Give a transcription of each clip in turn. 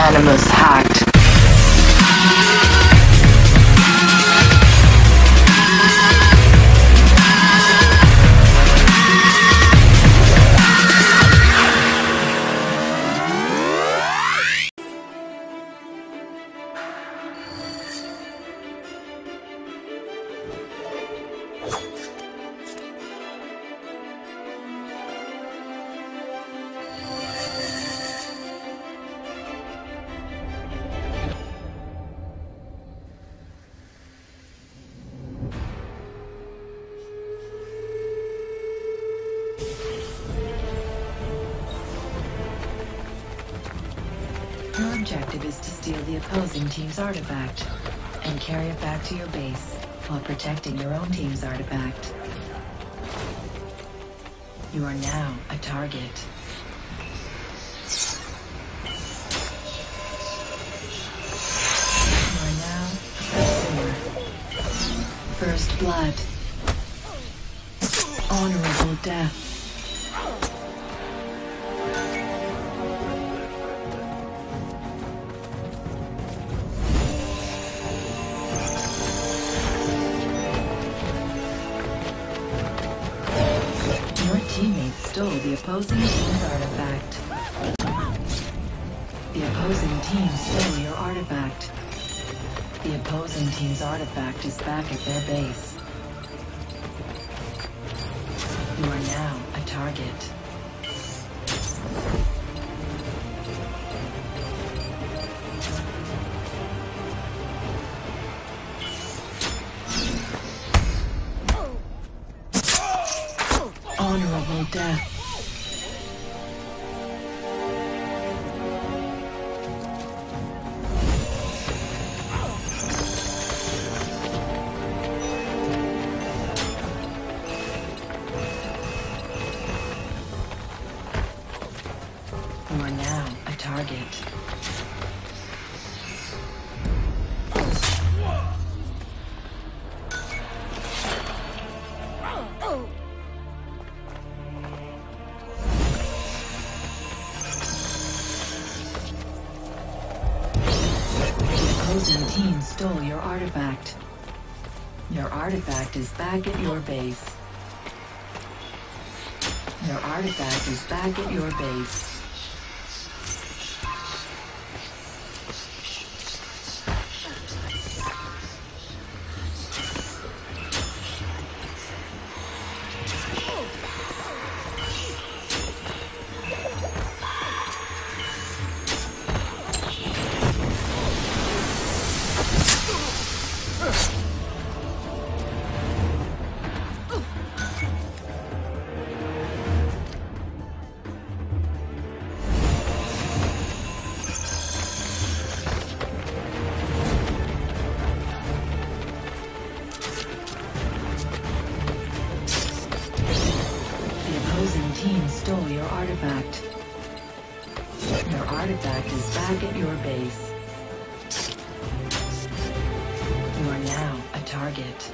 Animus hacked. Your objective is to steal the opposing team's artifact and carry it back to your base while protecting your own team's artifact. You are now a target. You are now a pursuer. First blood. Honorable death. Stole the opposing team's artifact. The opposing team stole your artifact. The opposing team's artifact is back at their base. You are now a target. Honorable death. You are now a target. Opposing team stole your artifact. Your artifact is back at your base. Your artifact is back at your base. Opposing team stole your artifact. Your artifact is back at your base. You are now a target.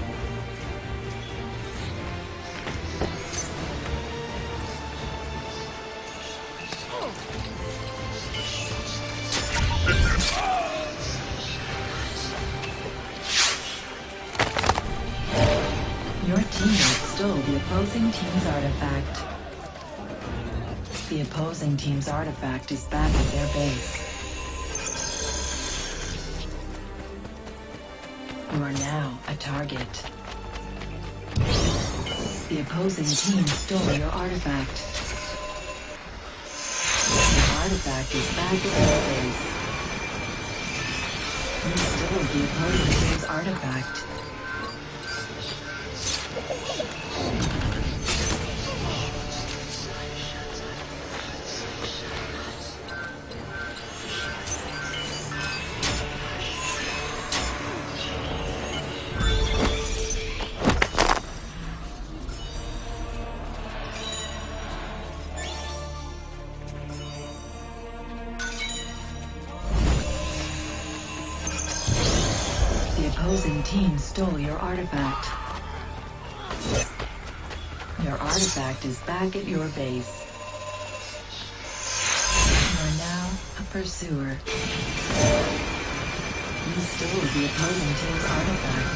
Your teammate stole the opposing team's artifact. The opposing team's artifact is back at their base. You are now a target. The opposing team stole your artifact. Your artifact is back at your base. You stole the opposing team's artifact. The opposing team stole your artifact. Your artifact is back at your base. You are now a Pursuer. You stole the opposing team's artifact.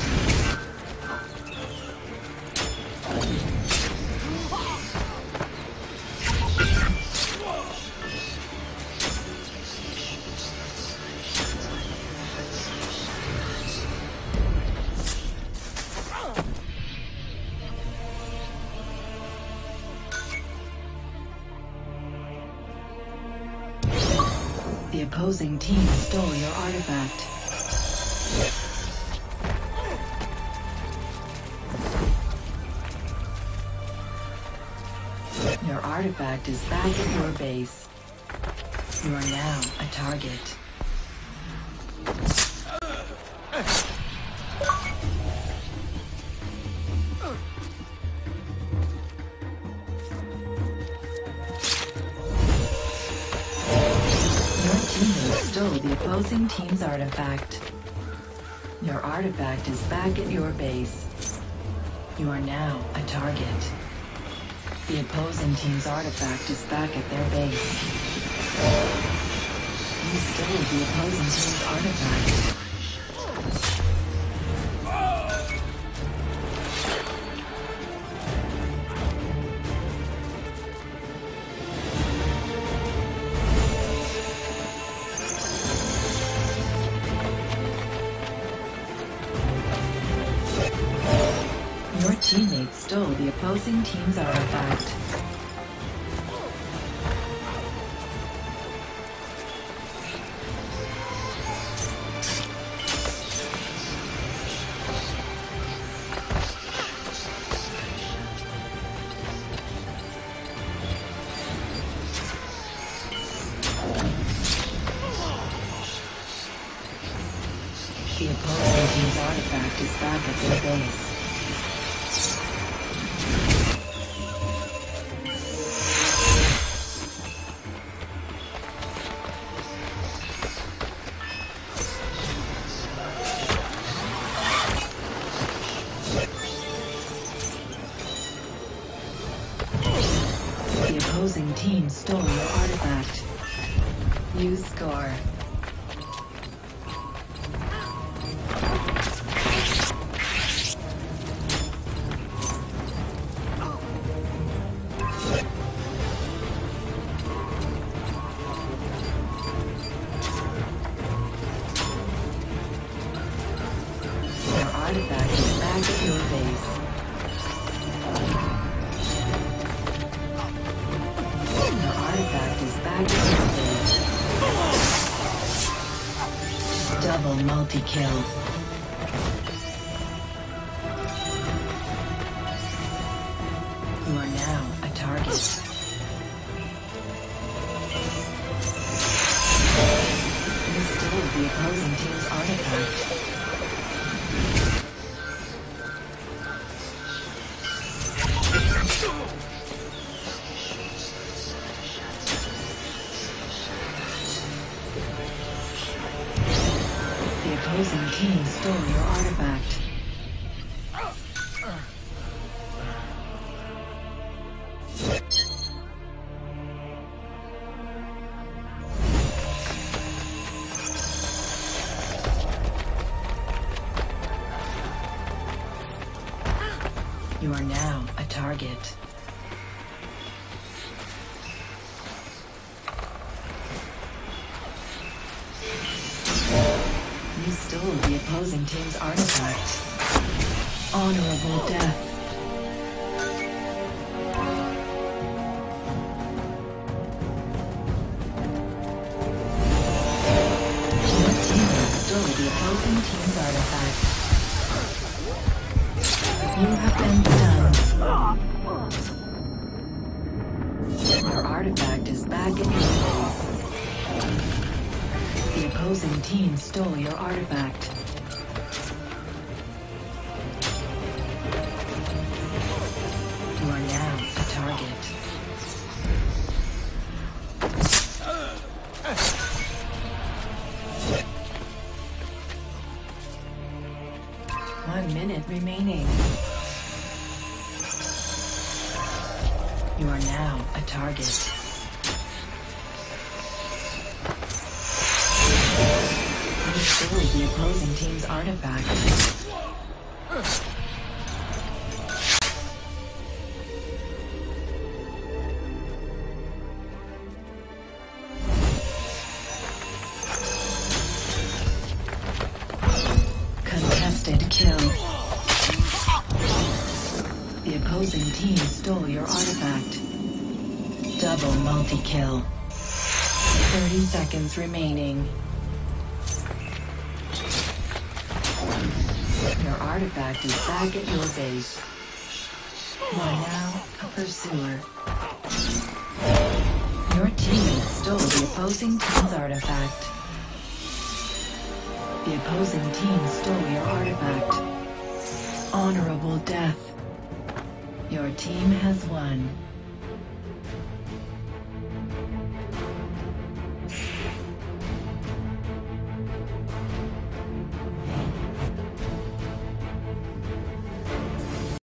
The opposing team stole your artifact. Your artifact is back at your base. You are now a target. Stole the opposing team's artifact. Your artifact is back at your base. You are now a target. The opposing team's artifact is back at their base. You stole the opposing team's artifact. Your teammates stole the opposing team's artifact. The opposing team's artifact is back at their base. The opposing team stole your artifact. You score. Your artifact is back at your base. Your artifact is back at your base. Double multi-kill. You are now a target. You stole the opposing team's artifact. The opposing team stole your artifact. You are now a target. You stole the opposing team's artifact. Honorable death. Your teammate stole the opposing team's artifact. You have been stunned. Your artifact is back in your base. The opposing team stole your artifact. You are now a target. One minute remaining. You are now a target. the opposing team's artifact. Contested kill. The opposing team stole your artifact. Double multi-kill. 30 seconds remaining. Your artifact is back at your base. You are now a pursuer. Your teammate stole the opposing team's artifact. The opposing team stole your artifact. Honorable death. Your team has won.